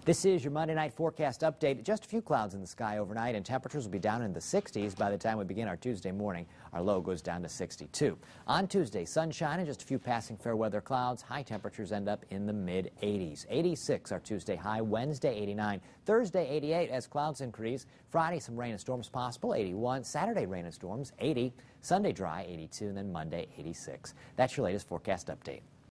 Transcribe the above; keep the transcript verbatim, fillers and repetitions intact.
This is your Monday night forecast update. Just a few clouds in the sky overnight, and temperatures will be down in the sixties by the time we begin our Tuesday morning. Our low goes down to sixty-two. On Tuesday, sunshine and just a few passing fair weather clouds. High temperatures end up in the mid eighties. eighty-six our Tuesday high. Wednesday, eighty-nine. Thursday, eighty-eight as clouds increase. Friday, some rain and storms possible, eighty-one. Saturday, rain and storms, eighty. Sunday, dry, eighty-two. And then Monday, eighty-six. That's your latest forecast update.